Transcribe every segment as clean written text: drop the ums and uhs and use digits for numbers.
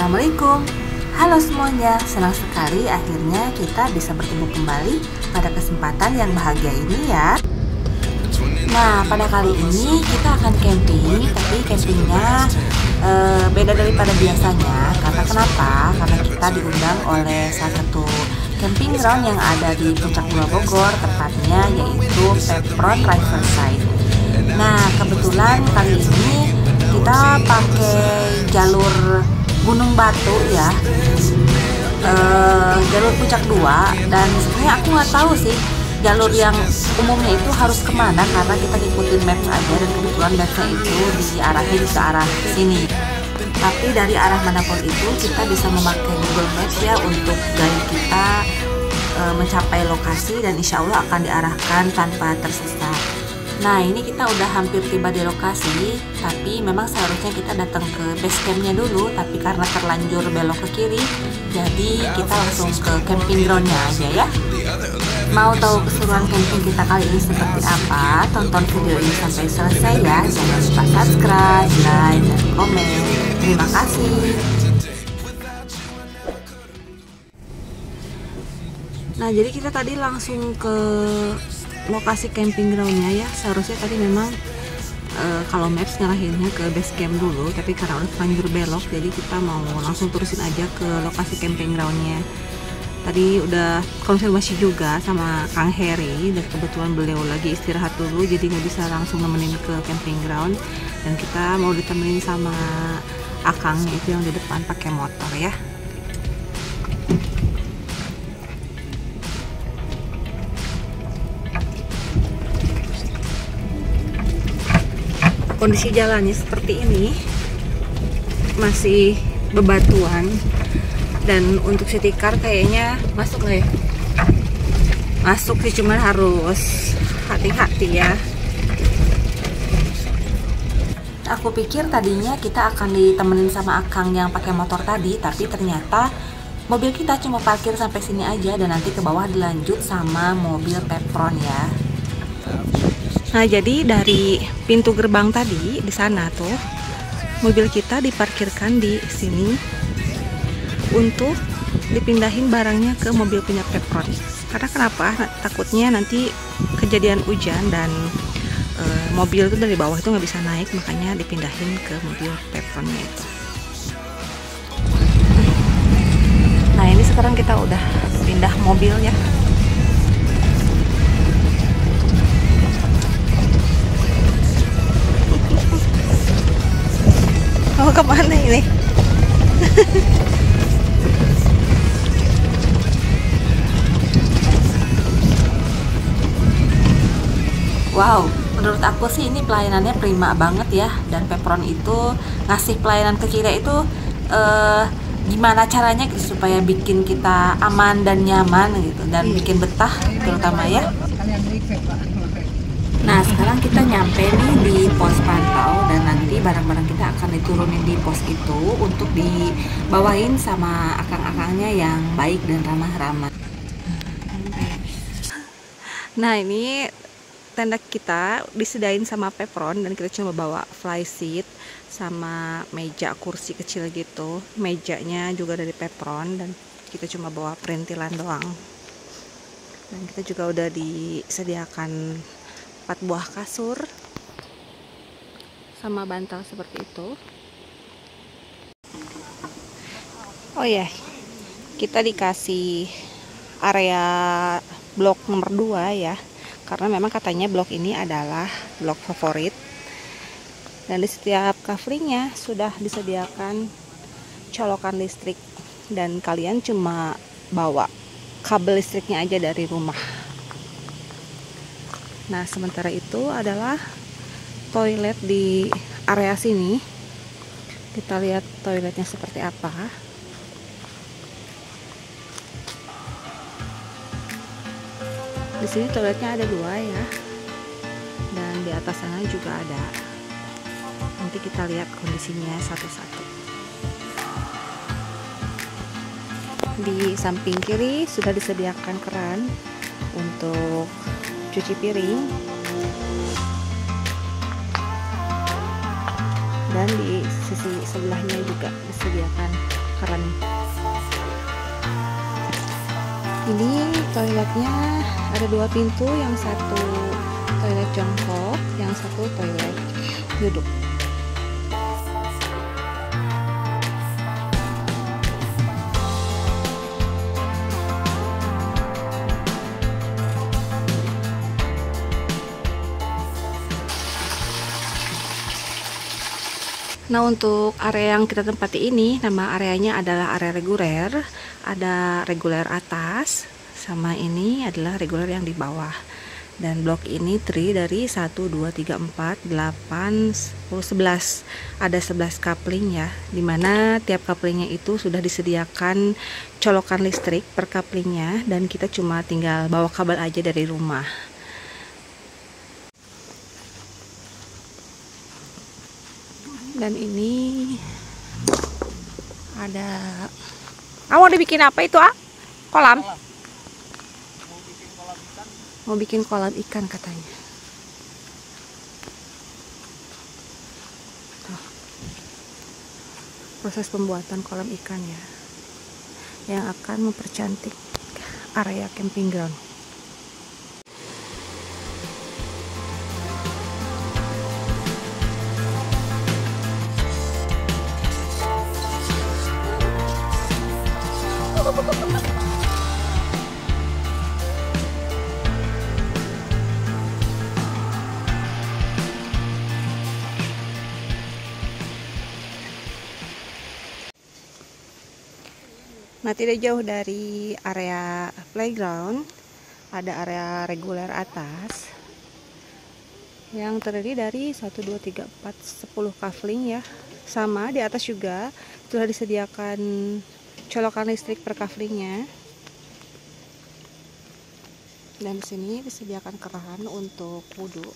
Assalamualaikum. Halo semuanya, senang sekali akhirnya kita bisa bertemu kembali pada kesempatan yang bahagia ini ya. Nah, pada kali ini kita akan camping, tapi campingnya beda daripada biasanya. Karena kenapa? Karena kita diundang oleh salah satu camping ground yang ada di Puncak Dua Bogor, tepatnya yaitu Pepron Riverside. Nah, kebetulan kali ini kita pakai jalur Gunung Batu ya, jalur Puncak 2, dan sebenarnya aku nggak tahu sih jalur yang umumnya itu harus kemana, karena kita ngikutin maps aja dan kebetulan mapsnya itu diarahin ke arah sini. Tapi dari arah manapun itu kita bisa memakai Google Maps ya untuk guide kita mencapai lokasi, dan insya Allah akan diarahkan tanpa tersesat. Nah, ini kita udah hampir tiba di lokasi, tapi memang seharusnya kita datang ke base campnya dulu, tapi karena terlanjur belok ke kiri, jadi kita langsung ke camping groundnya aja ya. Mau tahu keseruan camping kita kali ini seperti apa? Tonton video ini sampai selesai ya. Jangan lupa subscribe, like, dan komen. Terima kasih. Nah, jadi kita tadi langsung ke lokasi camping groundnya ya. Seharusnya tadi memang kalau maps ngarahinnya ke base camp dulu, tapi karena udah terlanjur belok, jadi kita mau langsung terusin aja ke lokasi camping groundnya. Tadi udah konfirmasi juga sama Kang Heri, dan kebetulan beliau lagi istirahat dulu, jadi nggak bisa langsung nemenin ke camping ground, dan kita mau ditemenin sama Akang itu yang di depan pakai motor ya. Kondisi jalannya seperti ini, masih bebatuan, dan untuk city car kayaknya masuk nggak ya? Masuk sih, cuman harus hati-hati ya. Aku pikir tadinya kita akan ditemenin sama Akang yang pakai motor tadi, tapi ternyata mobil kita cuma parkir sampai sini aja, dan nanti ke bawah dilanjut sama mobil Pepron ya. Nah, jadi dari pintu gerbang tadi di sana tuh mobil kita diparkirkan di sini untuk dipindahin barangnya ke mobil punya Pepron. Karena kenapa? Takutnya nanti kejadian hujan dan mobil itu dari bawah itu nggak bisa naik, makanya dipindahin ke mobil Pepronnya itu. Nah, ini sekarang kita udah pindah mobilnya. Mau kemana ini? Wow, menurut aku sih ini pelayanannya prima banget ya. Dan Pepron itu ngasih pelayanan ke kita itu gimana caranya gitu, supaya bikin kita aman dan nyaman gitu, dan bikin betah terutama ya. Nah, sekarang kita nyampe nih di pos pantau, dan nanti barang-barang kita akan diturunin di pos itu untuk dibawain sama akang-akangnya yang baik dan ramah-ramah. Nah, ini tenda kita disediain sama Pepron, dan kita cuma bawa fly seat sama meja kursi kecil gitu. Mejanya juga dari Pepron, dan kita cuma bawa perintilan doang. Dan kita juga udah disediakan 4 buah kasur sama bantal seperti itu. Oh ya, kita dikasih area blok nomor 2 ya, karena memang katanya blok ini adalah blok favorit, dan di setiap coveringnya sudah disediakan colokan listrik, dan kalian cuma bawa kabel listriknya aja dari rumah. Nah, sementara itu adalah toilet di area sini. Kita lihat toiletnya seperti apa. Di sini toiletnya ada 2 ya, dan di atas sana juga ada. Nanti kita lihat kondisinya satu-satu. Di samping kiri sudah disediakan keran untuk cuci piring, dan di sisi sebelahnya juga disediakan keren. Ini toiletnya ada 2 pintu, yang satu toilet jongkok, yang satu toilet duduk. Nah, untuk area yang kita tempati ini, nama areanya adalah area reguler. Ada reguler atas, sama ini adalah reguler yang di bawah. Dan blok ini terdiri dari 1, 2, 3, 4, 8, 10, 11. Ada 11 coupling ya, dimana tiap couplingnya itu sudah disediakan colokan listrik per couplingnya, dan kita cuma tinggal bawa kabel aja dari rumah. Dan ini ada, mau dibikin apa itu, kolam? Mau bikin kolam ikan katanya. Tuh, proses pembuatan kolam ikan ya, yang akan mempercantik area camping ground. Nah, tidak jauh dari area playground ada area reguler atas yang terdiri dari 1, 2, 3, 4, 10 kafling ya. Sama di atas juga sudah disediakan colokan listrik per kaflingnya. Dan di sini disediakan keran untuk wudhu.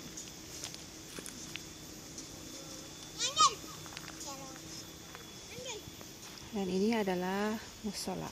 Dan ini adalah musola.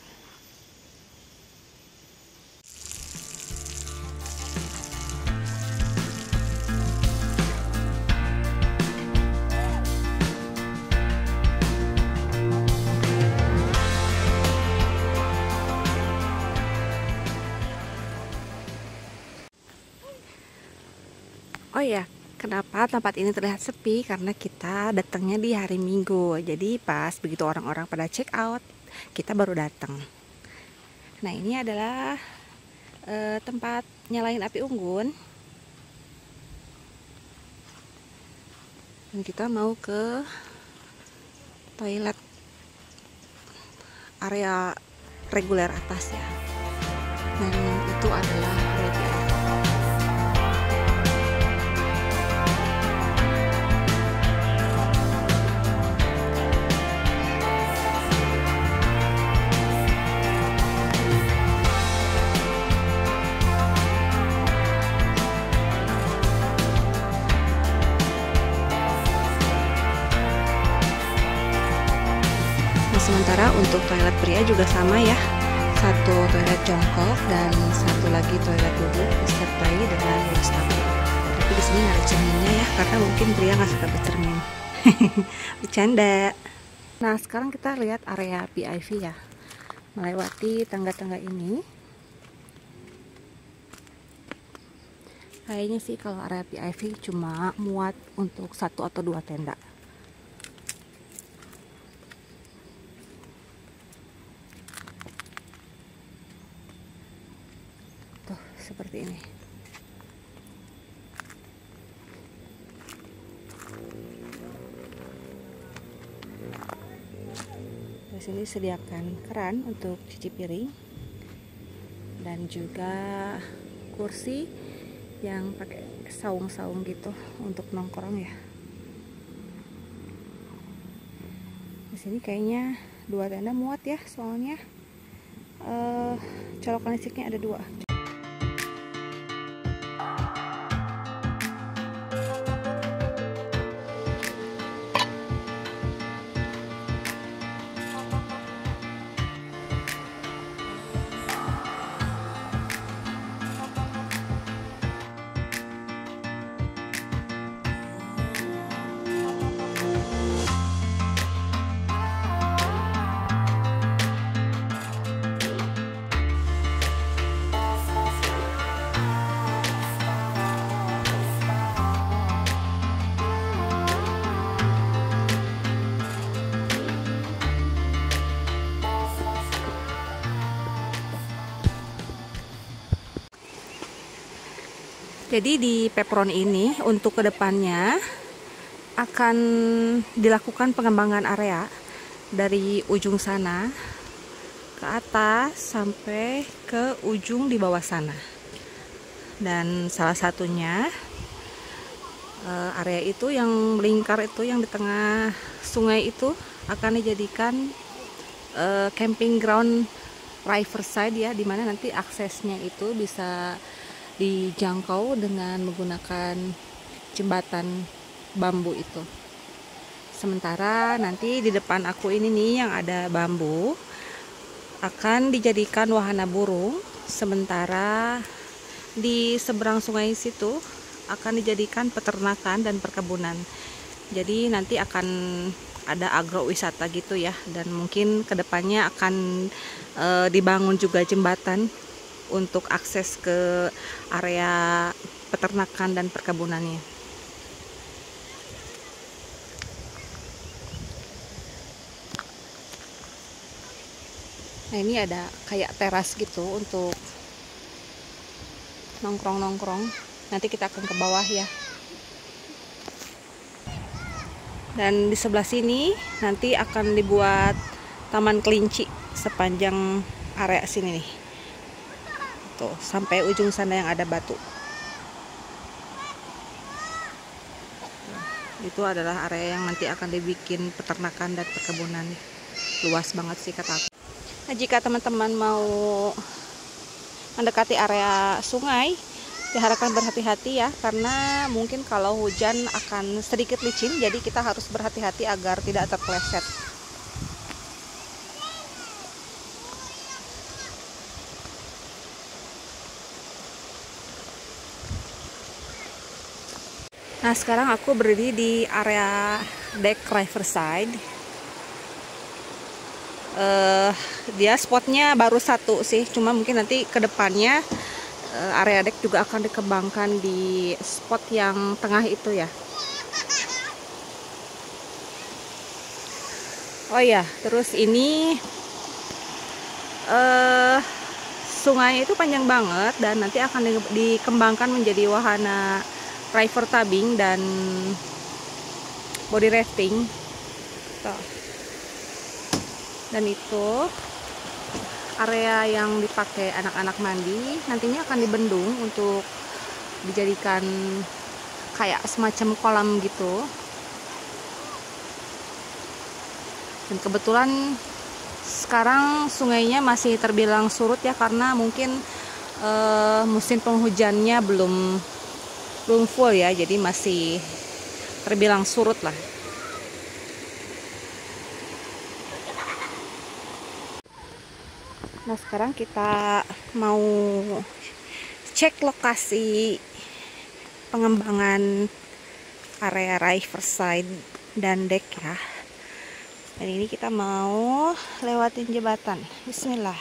Oh ya, kenapa tempat ini terlihat sepi? Karena kita datangnya di hari Minggu. Jadi pas begitu orang-orang pada check out, kita baru datang. Nah, ini adalah tempat nyalain api unggun. Dan kita mau ke toilet area reguler atas ya. Dan itu adalah area. Sementara untuk toilet pria juga sama ya, satu toilet jongkok dan satu lagi toilet duduk disertai dengan wastafel. Tapi di sini nggak ada cerminnya ya, karena mungkin pria nggak suka bercermin. Bercanda. Nah, sekarang kita lihat area VIP ya, melewati tangga-tangga ini. Kayaknya sih kalau area VIP cuma muat untuk 1 atau 2 tenda. Seperti ini. Di sini sediakan keran untuk cuci piring dan juga kursi yang pakai saung-saung gitu untuk nongkrong ya. Di sini kayaknya 2 tenda muat ya, soalnya colokan listriknya ada 2. Jadi di pepron ini untuk kedepannya akan dilakukan pengembangan area dari ujung sana ke atas sampai ke ujung di bawah sana. Dan salah satunya area itu yang melingkar itu yang di tengah sungai itu akan dijadikan camping ground riverside ya, dimana nanti aksesnya itu bisa dijangkau dengan menggunakan jembatan bambu itu. Sementara nanti di depan aku ini nih yang ada bambu akan dijadikan wahana burung, sementara di seberang sungai situ akan dijadikan peternakan dan perkebunan. Jadi nanti akan ada agrowisata gitu ya, dan mungkin kedepannya akan dibangun juga jembatan untuk akses ke area peternakan dan perkebunannya. Nah, ini ada kayak teras gitu untuk nongkrong-nongkrong. Nanti kita akan ke bawah ya. Dan di sebelah sini nanti akan dibuat taman kelinci sepanjang area sini nih. Tuh, sampai ujung sana yang ada batu. Itu adalah area yang nanti akan dibikin peternakan dan perkebunan. Luas banget sih kata aku. Nah, jika teman-teman mau mendekati area sungai, diharapkan berhati-hati ya, karena mungkin kalau hujan akan sedikit licin, jadi kita harus berhati-hati agar tidak terpeleset. Nah, sekarang aku berdiri di area deck riverside. Dia spotnya baru satu sih, cuma mungkin nanti kedepannya area deck juga akan dikembangkan di spot yang tengah itu ya. Oh ya, terus ini sungai itu panjang banget dan nanti akan dikembangkan menjadi wahana river tubing dan body rafting. Tuh. Dan itu area yang dipakai anak-anak mandi nantinya akan dibendung untuk dijadikan kayak semacam kolam gitu. Dan kebetulan sekarang sungainya masih terbilang surut ya, karena mungkin musim penghujannya belum full ya, jadi masih terbilang surut lah. Nah, sekarang kita mau cek lokasi pengembangan area riverside dan deck ya. Dan ini kita mau lewatin jembatan. Bismillah.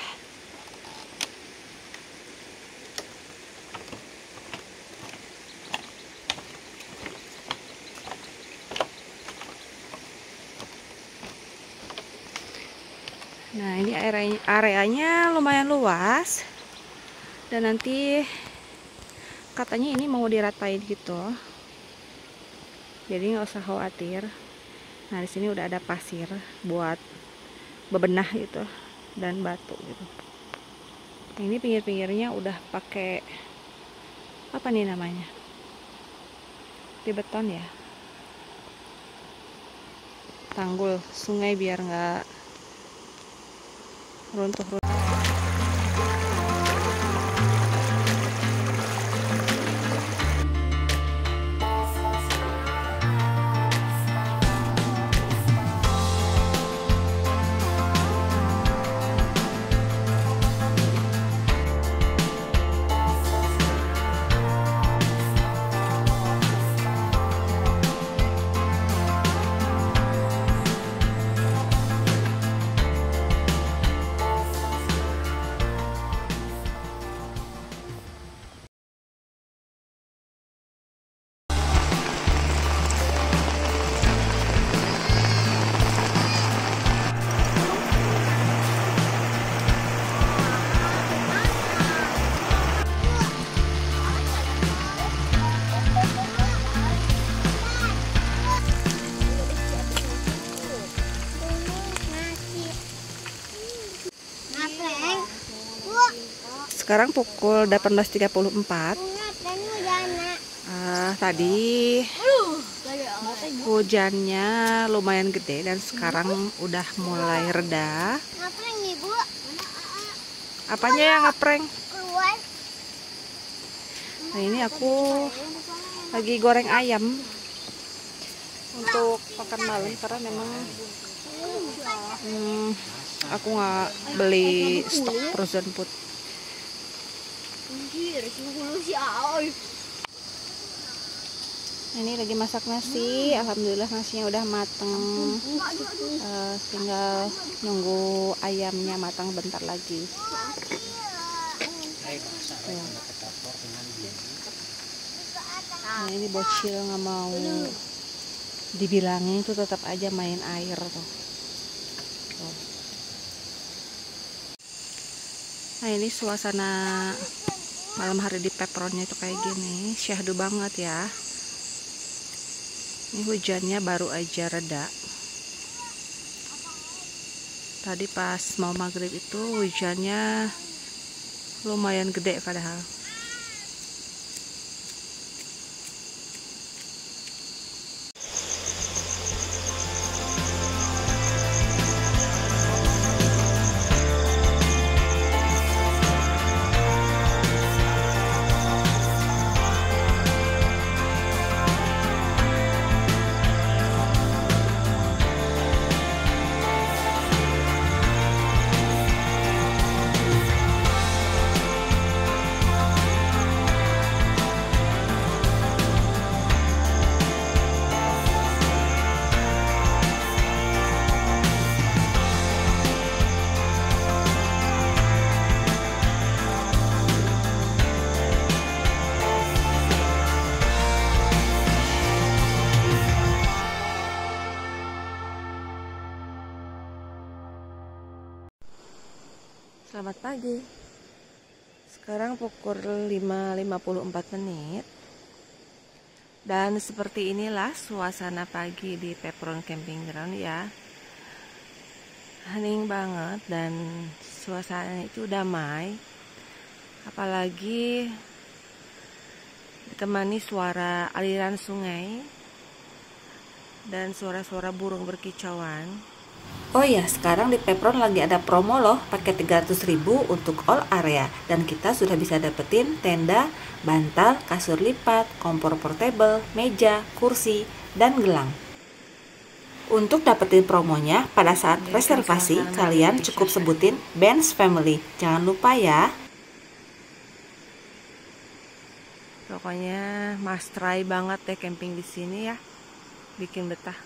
Nah, ini areanya lumayan luas dan nanti katanya ini mau diratain gitu, jadi nggak usah khawatir. Nah, di sini udah ada pasir buat bebenah gitu dan batu gitu. Nah, ini pinggir-pinggirnya udah pakai apa nih namanya, di beton ya, tanggul sungai biar nggak runtuh. Sekarang pukul 18.34. Tadi hujannya lumayan gede dan sekarang udah mulai reda. Apanya yang ngeprank? Nah, ini aku lagi goreng ayam untuk makan malam karena memang aku nggak beli stok frozen food. Ini lagi masak nasi, alhamdulillah nasinya udah mateng. Tinggal nunggu ayamnya matang bentar lagi. Nah, ini bocil nggak mau dibilangin tuh tetap aja main air tuh. Nah, ini suasana malam hari di Pepronnya itu kayak gini, syahdu banget ya. Ini hujannya baru aja reda. Tadi pas mau maghrib itu hujannya lumayan gede padahal. Selamat pagi. Sekarang pukul 5.54 menit. Dan seperti inilah suasana pagi di Pepron Camping Ground ya. Hening banget dan suasananya itu damai. Apalagi ditemani suara aliran sungai dan suara-suara burung berkicauan. Oh ya, sekarang di Pepron lagi ada promo loh, pakai 300.000 untuk all area. Dan kita sudah bisa dapetin tenda, bantal, kasur lipat, kompor portable, meja, kursi, dan gelang. Untuk dapetin promonya, pada saat reservasi, kalian cukup sebutin Benz Family. Jangan lupa ya. Pokoknya must try banget deh camping di sini ya. Bikin betah.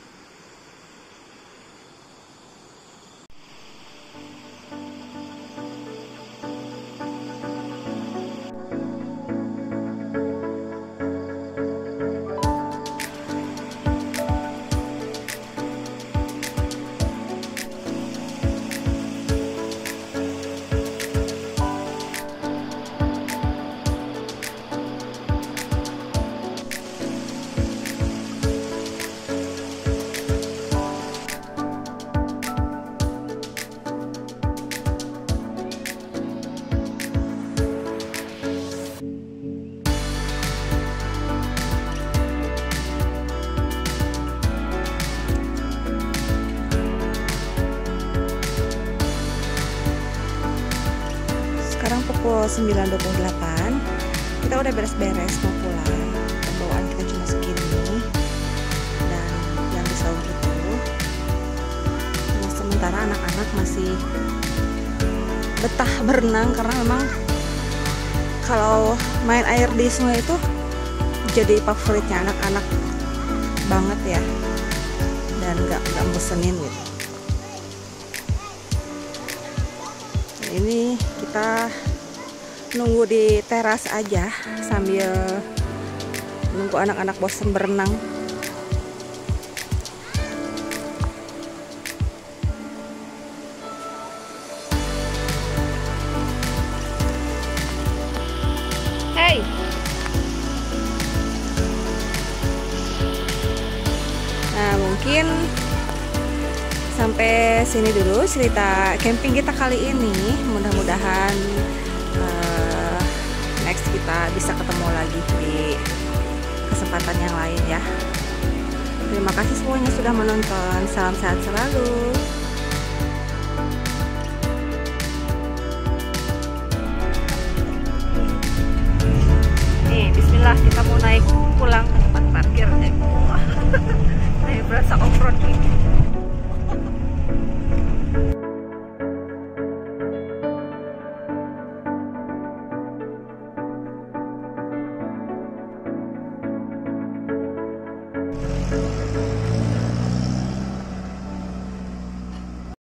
Sekarang pukul 9.28. Kita udah beres-beres mau pulang. Bawaan kita cuma segini. Dan yang di saung itu. Nah, sementara anak-anak masih betah berenang karena memang kalau main air di sungai itu jadi favoritnya anak-anak banget ya. Dan nggak bosenin gitu. Ini kita nunggu di teras aja sambil nunggu anak-anak bosan berenang. Hey. Nah, mungkin sampai sini dulu cerita camping kita kali ini. Mudah-mudahan kita bisa ketemu lagi di kesempatan yang lain ya. Terima kasih semuanya sudah menonton. Salam sehat selalu. Nih, bismillah, kita mau naik pulang ke tempat parkir. Nih, berasa off-road nih.